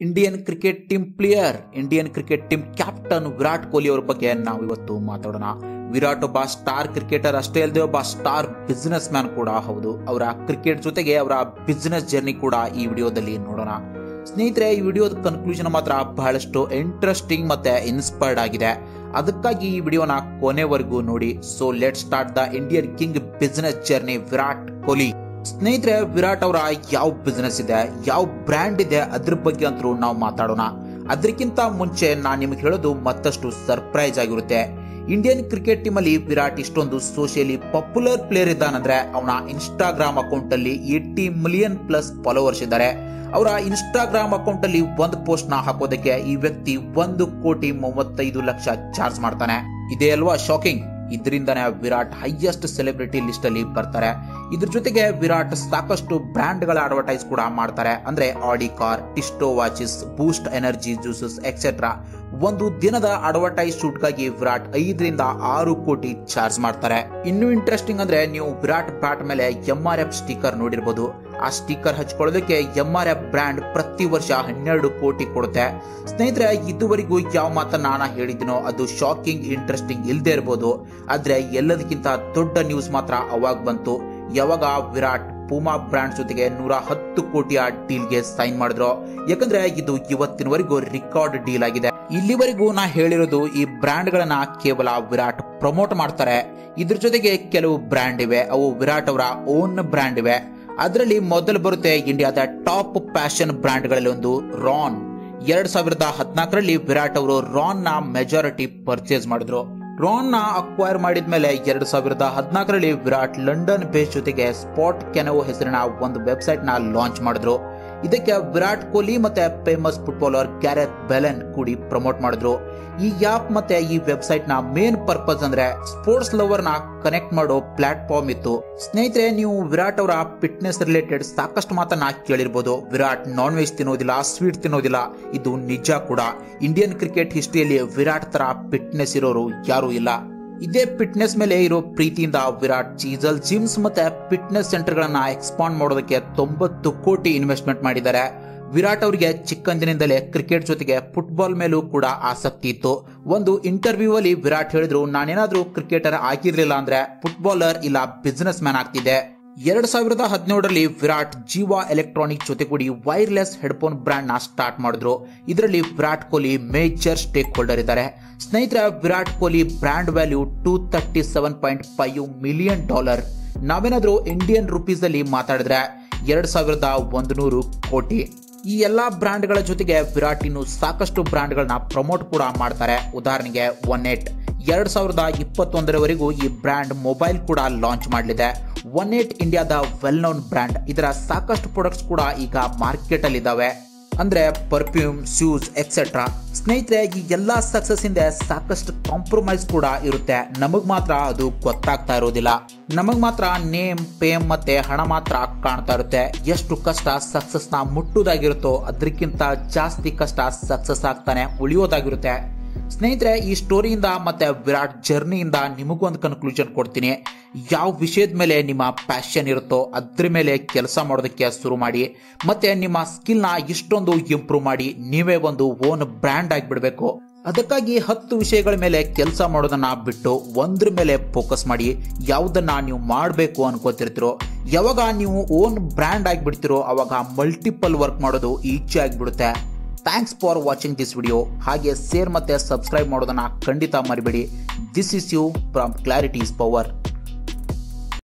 Indian cricket team player, Indian cricket team captain Virat Kohli ಅವರ ಬಗ್ಗೆ ನಾವು ಇವತ್ತು ಮಾತಾಡೋಣ. ವಿರಾಟ್ ಒಬ್ಬ ಸ್ಟಾರ್ ಕ್ರಿಕೆಟರ್ ಅಷ್ಟೇ ಅಲ್ಲದೆ ಒಬ್ಬ ಸ್ಟಾರ್ ಬಿಸಿನೆಸ್ ಮ್ಯಾನ್ ಕೂಡ ಹೌದು. ಅವರ ಕ್ರಿಕೆಟ್ ಜೊತೆಗೆ ಅವರ ಬಿಸಿನೆಸ್ ಜರ್ನಿ ಕೂಡ ಈ ವಿಡಿಯೋದಲ್ಲಿ ನೋಡೋಣ. ಸ್ನೇಹಿತರೆ, ಈ ವಿಡಿಯೋದ ಕನ್ಕ್ಲೂಷನ್ ಮಾತ್ರ ಬಹಳಷ್ಟು ಇಂಟ್ರೆಸ್ಟಿಂಗ್ ಮತ್ತೆ ಇನ್ಸ್ಪೈರ್ಡ್ ಆಗಿದೆ. ಅದಕ್ಕಾಗಿ ಈ ವಿಡಿಯೋನ ಕೊನೆವರೆಗೂ ನೋಡಿ. So let start the Indian king business journey Virat Kohli. ಸ್ನೇಹಿತರೆ, ವಿರಾಟ್ ಅವರ ಯಾವ ಬಿಸಿನೆಸ್ ಇದೆ, ಯಾವ ಬ್ರ್ಯಾಂಡ್ ಇದೆ, ಅದ್ರ ಬಗ್ಗೆ ಅಂತೂ ನಾವು ಮಾತಾಡೋಣ. ಅದಕ್ಕಿಂತ ಮುಂಚೆ ನಾನು ನಿಮಗೆ ಹೇಳೋದು ಮತ್ತಷ್ಟು ಸರ್ಪ್ರೈಸ್ ಆಗಿರುತ್ತೆ. ಇಂಡಿಯನ್ ಕ್ರಿಕೆಟ್ ಟೀಮ್ ಅಲ್ಲಿ ವಿರಾಟ್ ಇಷ್ಟೊಂದು ಸೋಷಿಯಲಿ ಪಾಪ್ಯುಲರ್ ಪ್ಲೇಯರ್ ಇದ್ದಾನಂದ್ರೆ ಅವನ ಇನ್ಸ್ಟಾಗ್ರಾಮ್ ಅಕೌಂಟ್ ಅಲ್ಲಿ 80 ಮಿಲಿಯನ್ ಪ್ಲಸ್ ಫಾಲೋವರ್ಸ್ ಇದ್ದಾರೆ. ಅವರ ಇನ್ಸ್ಟಾಗ್ರಾಮ್ ಅಕೌಂಟ್ ಅಲ್ಲಿ ಒಂದು ಪೋಸ್ಟ್ ನ ಹಾಕೋದಕ್ಕೆ ಈ ವ್ಯಕ್ತಿ 1,35,00,000 ಚಾರ್ಜ್ ಮಾಡ್ತಾನೆ. ಇದೇ ಅಲ್ವಾ ಶಾಕಿಂಗ್? ಇದರಿಂದನೇ ವಿರಾಟ್ ಹೈಯೆಸ್ಟ್ ಸೆಲೆಬ್ರಿಟಿ ಲಿಸ್ಟ್ ಅಲ್ಲಿ ಬರ್ತಾರೆ. ಇದ್ರ ಜೊತೆಗೆ ವಿರಾಟ್ ಸಾಕಷ್ಟು ಬ್ರ್ಯಾಂಡ್ ಗಳ ಅಡ್ವರ್ಟೈಸ್ ಕೂಡ ಮಾಡ್ತಾರೆ. ಅಂದ್ರೆ Audi car, Tissot watches, Boost energy juices etcetera. ಒಂದು ದಿನದ ಅಡ್ವರ್ಟೈಸ್ ಶೂಟ್ ಗಾಗಿ ವಿರಾಟ್ 5 ರಿಂದ 6 ಕೋಟಿ ಚಾರ್ಜ್ ಮಾಡ್ತಾರೆ. ಇನ್ನು ಇಂಟ್ರೆಸ್ಟಿಂಗ್ ಅಂದ್ರೆ ನೀವು ವಿರಾಟ್ ಬ್ಯಾಟ್ ಮೇಲೆ MRF ಸ್ಟಿಕರ್ ನೋಡಿರ್ಬೋದು. ಆ ಸ್ಟಿಕರ್ ಹಚ್ಕೊಳ್ಳೋದಕ್ಕೆ MRF ಬ್ರ್ಯಾಂಡ್ ಪ್ರತಿ ವರ್ಷ 12 ಕೋಟಿ ಕೊಡುತ್ತೆ. ಸ್ನೇಹಿತರೆ, ಇದುವರೆಗೂ ಯಾವ ಮಾತನ್ನ ನಾನು ಹೇಳಿದ್ದೀನೋ ಅದು ಶಾಕಿಂಗ್ ಇಂಟ್ರೆಸ್ಟಿಂಗ್ ಇಲ್ಲದೆ ಇರಬಹುದು. ಆದ್ರೆ ಎಲ್ಲದಕ್ಕಿಂತ ದೊಡ್ಡ ನ್ಯೂಸ್ ಮಾತ್ರ ಅವಾಗ ಬಂತು, ಯಾವಾಗ ವಿರಾಟ್ ಪೂಮಾ ಬ್ರ್ಯಾಂಡ್ ಜೊತೆಗೆ 110 ಕೋಟಿಯ ಡೀಲ್ಗೆ ಸೈನ್ ಮಾಡಿದ್ರು. ಯಾಕಂದ್ರೆ ಇದು ಇವತ್ತಿನವರೆಗೂ ರೆಕಾರ್ಡ್ ಡೀಲ್ ಆಗಿದೆ. ಇಲ್ಲಿವರೆಗೂ ನಾ ಹೇಳಿರೋದು ಈ ಬ್ರ್ಯಾಂಡ್ ಗಳನ್ನ ಕೇವಲ ವಿರಾಟ್ ಪ್ರಮೋಟ್ ಮಾಡ್ತಾರೆ. ಇದ್ರ ಜೊತೆಗೆ ಕೆಲವು ಬ್ರ್ಯಾಂಡ್ ಇವೆ, ಅವು ವಿರಾಟ್ ಅವರ ಓನ್ ಬ್ರ್ಯಾಂಡ್ ಇವೆ. ಅದರಲ್ಲಿ ಮೊದಲು ಬರುತ್ತೆ ಇಂಡಿಯಾದ ಟಾಪ್ ಫ್ಯಾಷನ್ ಬ್ರ್ಯಾಂಡ್ ಗಳಲ್ಲಿ ಒಂದು ರಾನ್. 2014ರಲ್ಲಿ ವಿರಾಟ್ ಅವರು ರಾನ್ ನ ಮೆಜಾರಿಟಿ ಪರ್ಚೇಸ್ ಮಾಡಿದ್ರು. ರಾನ್ ನ ಅಕ್ವೈರ್ ಮಾಡಿದ್ಮೇಲೆ 2014ರಲ್ಲಿ ವಿರಾಟ್ ಲಂಡನ್ ಬೇಸ್ ಜೊತೆಗೆ ಸ್ಪಾಟ್ ಕೆನೋ ಹೆಸರಿನ ಒಂದು ವೆಬ್ಸೈಟ್ ನ ಲಾಂಚ್ ಮಾಡಿದ್ರು. ಇದಕ್ಕೆ ವಿರಾಟ್ ಕೊಹ್ಲಿ ಮತ್ತೆ ಫೇಮಸ್ ಫುಟ್ಬಾಲರ್ ಗ್ಯಾರೆತ್ ಬೆಲೆನ್ ಕೂಡಿ ಪ್ರಮೋಟ್ ಮಾಡಿದ್ರು. ಈ ಆಪ್ ಮತ್ತೆ ಈ ವೆಬ್ಸೈಟ್ ನ ಮೇನ್ ಪರ್ಪಸ್ ಅಂದ್ರೆ ಸ್ಪೋರ್ಟ್ಸ್ ಲವರ್ ನ ಕನೆಕ್ಟ್ ಮಾಡೋ ಪ್ಲಾಟ್ಫಾರ್ಮ್ ಇತ್ತು. ಸ್ನೇಹಿತರೆ, ನೀವು ವಿರಾಟ್ ಅವರ ಫಿಟ್ನೆಸ್ ರಿಲೇಟೆಡ್ ಸಾಕಷ್ಟು ಮಾತನ್ನ ಕೇಳಿರ್ಬೋದು. ವಿರಾಟ್ ನಾನ್ ವೆಜ್ ತಿನ್ನೋದಿಲ್ಲ, ಸ್ವೀಟ್ ತಿನ್ನೋದಿಲ್ಲ. ಇದು ನಿಜ ಕೂಡ. ಇಂಡಿಯನ್ ಕ್ರಿಕೆಟ್ ಹಿಸ್ಟ್ರಿಯಲ್ಲಿ ವಿರಾಟ್ ತರ ಫಿಟ್ನೆಸ್ ಇರೋರು ಯಾರು ಇಲ್ಲ. ಇದೇ ಫಿಟ್ನೆಸ್ ಮೇಲೆ ಇರೋ ಪ್ರೀತಿಯಿಂದ ವಿರಾಟ್ ಚೀಸಲ್ ಜಿಮ್ಸ್ ಮತ್ತೆ ಫಿಟ್ನೆಸ್ ಸೆಂಟರ್ ಗಳನ್ನ ಎಕ್ಸ್ಪಾಂಡ್ ಮಾಡೋದಕ್ಕೆ 90 ಕೋಟಿ ಇನ್ವೆಸ್ಟ್ಮೆಂಟ್ ಮಾಡಿದ್ದಾರೆ. ವಿರಾಟ್ ಅವರಿಗೆ ಚಿಕ್ಕಂದಿನಿಂದಲೇ ಕ್ರಿಕೆಟ್ ಜೊತೆಗೆ ಫುಟ್ಬಾಲ್ ಮೇಲೂ ಕೂಡ ಆಸಕ್ತಿ ಇತ್ತು. ಒಂದು ಇಂಟರ್ವ್ಯೂ ಅಲ್ಲಿ ವಿರಾಟ್ ಹೇಳಿದ್ರು, ನಾನೇನಾದ್ರೂ ಕ್ರಿಕೆಟರ್ ಆಗಿರ್ಲಿಲ್ಲ ಅಂದ್ರೆ ಫುಟ್ಬಾಲರ್ ಇಲ್ಲ ಬಿಸಿನೆಸ್ ಮ್ಯಾನ್ ಆಗ್ತಿದ್ದೆ. 2017ರಲ್ಲಿ ವಿರಾಟ್ ಜೀವಾ ಎಲೆಕ್ಟ್ರಾನಿಕ್ ಜೊತೆಗೂಡಿ ವೈರ್ಲೆಸ್ ಹೆಡ್ಫೋನ್ ಬ್ರ್ಯಾಂಡ್ ನ ಸ್ಟಾರ್ಟ್ ಮಾಡಿದ್ರು. ಇದರಲ್ಲಿ Virat Kohli major stake holder ಇದ್ದಾರೆ. ಸ್ನೇಹಿತರೆ, Virat Kohli brand value $237.5 million. ನಾವೇನಾದ್ರೂ ಇಂಡಿಯನ್ ರುಪೀಸ್ ಅಲ್ಲಿ ಮಾತಾಡಿದ್ರೆ 2100 ಕೋಟಿ. ಈ ಎಲ್ಲಾ ಬ್ರ್ಯಾಂಡ್ ಗಳ ಜೊತೆಗೆ ವಿರಾಟ್ ಇನ್ನು ಸಾಕಷ್ಟು ಬ್ರ್ಯಾಂಡ್ ಗಳನ್ನ ಪ್ರಮೋಟ್ ಕೂಡ ಮಾಡ್ತಾರೆ. ಉದಾಹರಣೆಗೆ 18 2021ರವರೆಗೂ ಈ ಬ್ರ್ಯಾಂಡ್ ಮೊಬೈಲ್ ಕೂಡ ಲಾಂಚ್ ಮಾಡಲಿದೆ. 18 ಇಂಡಿಯಾದ ವೆಲ್ ನೋನ್ ಬ್ರ್ಯಾಂಡ್. ಇದರ ಸಾಕಷ್ಟು ಪ್ರಾಡಕ್ಟ್ಸ್ ಕೂಡ ಈಗ ಮಾರ್ಕೆಟ್ ಅಲ್ಲಿ ಇದಾವೆ, ಅಂದ್ರೆ ಪರ್ಫ್ಯೂಮ್, ಶೂಸ್ ಎಕ್ಸೆಟ್ರಾ. ಸ್ನೇಹಿತರೆ, ಈ ಎಲ್ಲಾ ಸಕ್ಸಸ್ ಹಿಂದೆ ಸಾಕಷ್ಟು ಕಾಂಪ್ರಮೈಸ್ ಕೂಡ ಇರುತ್ತೆ. ನಮಗ್ ಮಾತ್ರ ಅದು ಗೊತ್ತಾಗ್ತಾ ಇರೋದಿಲ್ಲ. ನಮಗ್ ಮಾತ್ರ ನೇಮ್, ಫೇಮ್ ಮತ್ತೆ ಹಣ ಮಾತ್ರ ಕಾಣ್ತಾ ಇರುತ್ತೆ. ಎಷ್ಟು ಕಷ್ಟ ಸಕ್ಸಸ್ ನ ಮುಟ್ಟುವುದಾಗಿರುತ್ತೋ ಅದಕ್ಕಿಂತ ಜಾಸ್ತಿ ಕಷ್ಟ ಸಕ್ಸಸ್ ಆಗ್ತಾನೆ ಉಳಿಯೋದಾಗಿರುತ್ತೆ. ಸ್ನೇಹಿತರೆ, ಈ ಸ್ಟೋರಿಯಿಂದ ಮತ್ತೆ ವಿರಾಟ್ ಜರ್ನಿಯಿಂದ ನಿಮಗೊಂದು ಕನ್ಕ್ಲೂಷನ್ ಕೊಡ್ತೀನಿ. ಯಾವ ವಿಷಯದ ಮೇಲೆ ನಿಮ್ಮ ಪ್ಯಾಷನ್ ಇರುತ್ತೋ ಅದ್ರ ಮೇಲೆ ಕೆಲಸ ಮಾಡೋದಕ್ಕೆ ಶುರು ಮಾಡಿ. ಮತ್ತೆ ನಿಮ್ಮ ಸ್ಕಿಲ್ ನ ಇಷ್ಟೊಂದು ಇಂಪ್ರೂವ್ ಮಾಡಿ ನೀವೇ ಒಂದು ಓನ್ ಬ್ರ್ಯಾಂಡ್ ಆಗಿಬಿಡ್ಬೇಕು. ಅದಕ್ಕಾಗಿ 10 ವಿಷಯಗಳ ಮೇಲೆ ಕೆಲಸ ಮಾಡೋದನ್ನ ಬಿಟ್ಟು ಒಂದ್ರ ಮೇಲೆ ಫೋಕಸ್ ಮಾಡಿ. ಯಾವುದನ್ನ ನೀವು ಮಾಡಬೇಕು ಅನ್ಕೋತಿರ್ತೀರೋ, ಯಾವಾಗ ನೀವು ಓನ್ ಬ್ರ್ಯಾಂಡ್ ಆಗಿಬಿಡ್ತಿರೋ ಅವಾಗ ಮಲ್ಟಿಪಲ್ ವರ್ಕ್ ಮಾಡೋದು ಈಜಿ ಆಗಿಬಿಡುತ್ತೆ. Thanks for watching this video. ಹಾಗೆ ಶೇರ್ ಮತ್ತೆ ಸಬ್ಸ್ಕ್ರೈಬ್ ಮಾಡೋದನ್ನ ಖಂಡಿತ ಮರಿಬೇಡಿ. This is you from clarity is power.